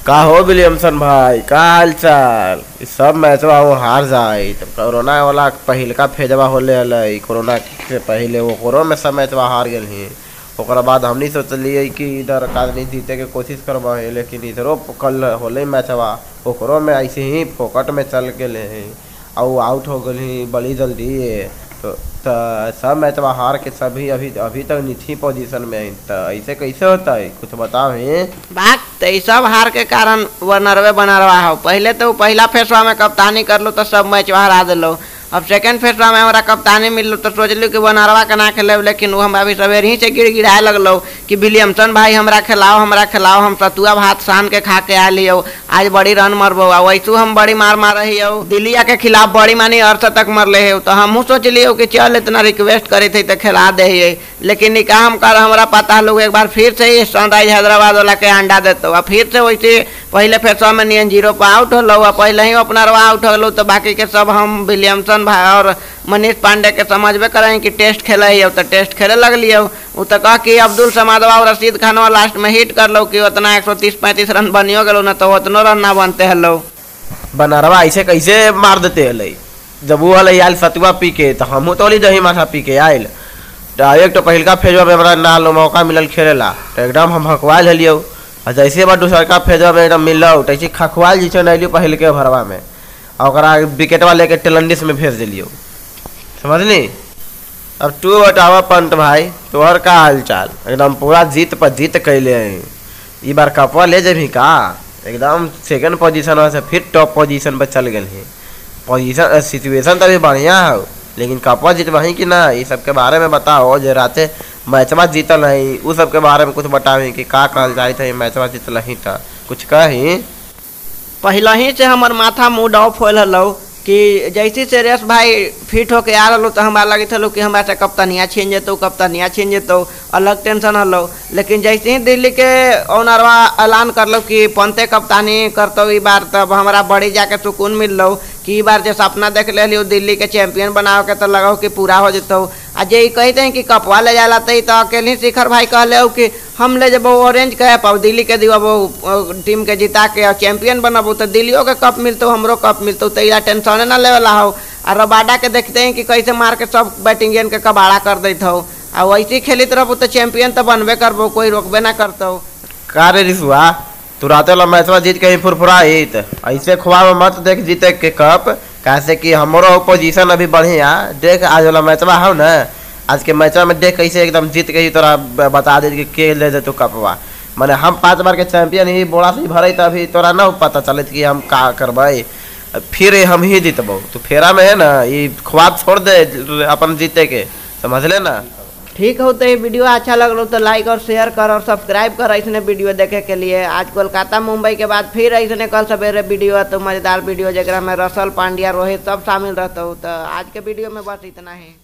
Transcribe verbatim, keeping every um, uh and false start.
का हो विलियमसन भाई, का हाल चाल। इस सब मैचवा वो हार जाए तब कोरोना वाला पहिलका फेजवा होले हलै, कोरोना से पहले वो कोरोना में सब मैचवा हार गए ही। ओकरा बाद हमनी सोचलिए कि इधर आदमी जीते के कोशिश करवा है, लेकिन इधरो कल होले मैचवा ओकरो में ऐसे ही फोकट में चल के ले हैं और आउट हो गई बड़ी जल्दी। तो, तो सब मैचवा हार के सभी अभी अभी तक नीची पोजीशन में है। तो ऐसे कैसे होता है, कुछ बताओ है बात। तो ये सब हार के कारण वो नरवे बना रहा हो। पहले तो पहला फेसवा में कप्तानी कर लो तो सब मैच हरा दिलो। अब सेकंड फेसवा में हमारा कप्तानी मिल तो सोच लो कि वो नरवा के ना खेले, लेकिन वो हम अभी सवेरे ही से गिड़ गिड़ाए लगलो कि विलियमसन भाई हमरा खिलाओ हमरा खिलाओ, हम सतुआ भात सान के खा के आ लियो, आज बड़ी रन मरबो। वैसू हम बड़ी मार मार रही हो, दिल्लिया के खिलाफ बड़ी मानी अर्थ तक मर ले हो। तो हम सोच लियो कि चल इतना रिक्वेस्ट करे थे तो खिला दे, लेकिन निकाह हम कर हमारा पता लोग एक बार फिर से ही सनराइज हैदराबाद वाला के अंडा देते हो। फिर से वैसे पहले फेसवा में नियन जीरो पर आउट हो, पहले ही अपना रवा आउट हो। तो बाकी के सब हम विलियमसन भाई और मनीष पांडे के समझबे करें कि टेस्ट खेले ही तो टेस्ट खेले लगलिए। वो तो कह कि अब्दुल समादवा और रशीद खानवा लास्ट में हिट कर लो कि उतना एक सौ तीस पैंतीस रन बनियो गलो ना, तो उतना रन ना बनते हलो। बनरवा ऐसे कैसे मार देते हलै। जब वो हल आयल सतुआ पी के तो हमहूँ तो दही माथा पी के आयल। डायरेक्ट पहलका फेजवा में हमारा ना मौका मिलल खेलेला तो एकदम हम हकवाल हलियो, और जैसे बार दूसरका फेजवा में एकदम मिलल तैसे खखवाल जैसे नैलियो पहल के भरवा में, और विकेटवा लेके टेलंडिस में भेज दिलियो, समझली। अब तू बतावा पंत भाई, तोहर का हाल चाल। एकदम पूरा जीत पर जीत कैले हैं, ई बार कपवा ले जेबी का। एकदम सेकंड पोजीशन से फिर टॉप पोजीशन पर चल गए हैं। पोजीशन सिचुएशन तो अभी बढ़िया हो, लेकिन कपवा जीतवाही कि ना, ये सब के बारे में बताओ। जो राते मैचवा जीतल है उस सब के बारे में कुछ बतावी कि का कहल जाए थे मैचवा जीतल ही था, कुछ कही। पहले ही से हमार माथा मूड ऑफ होल हलो कि जैसे से रेस भाई फिट होके आ रहा तो हमारा लगे थलो कि हमारा से कप्तानिया छीन जेतो कप्तानिया छीन जेतो, अलग टेंशन हलो। लेकिन जैसे ही दिल्ली के ओनरवा ऐलान कर लो कि पंते कप्तानी करतो ई बार, तब हमारा बड़ी जाके सुकून मिल लो कि बार जो सपना देख ले लियो दिल्ली के चैंपियन बनाओ के, तो लगाओ कि पूरा हो जतो। आ जे कहते हैं कि कपवा ले जाला तो अकेले ही शिखर भाई कहले हो कि हम ले जब ऑरेंज कैप और दिल्ली के दिवा वो टीम के जिता के और चैंपियन बनबो तो दिल्लियों के कप मिलते हमरो कप मिलते, तो इला टेंशन ना लेवला हो। और रबाडा के देखते हैं कि कैसे मार के सब बैटिंगियन के कबाड़ा कर देते हो, और वैसे खेलित रहो तो चैंपियन तो बनबे करबो, कोई रोकबे ना करते। का रे रिसुआ, तू राते वाला मैचवा जीत के ही फुरफुराइत ऐसे खुआ मत देख जीते के कप, कैसे कि हमारो पोजीशन अभी बढ़िया देख। आज वाला मैचवा हो ना, आज के मैचवा में देख कैसे एकदम जीत के ही तोरा बता दे कि के ले दे तू कपवा। माने हम पांच बार के चैंपियन ही बोला से भरे तो अभी तोरा ना पता चलत कि हम का करबे, फिर हम ही जीतबो। तो फेरा में है ना, ये ख्वाब छोड़ दे अपन जीते के, समझ ले ना। ठीक हो, तो ये वीडियो अच्छा लगलो तो लाइक और शेयर कर और सब्सक्राइब कर ऐसे वीडियो देखे के लिए। आज कोलकाता मुंबई के बाद फिर ऐसे कल सवेरे वीडियो तो मजेदार वीडियो जरा में रसल पांड्या रोहित सब शामिल रहता हूँ। तो आज के वीडियो में बस इतना ही।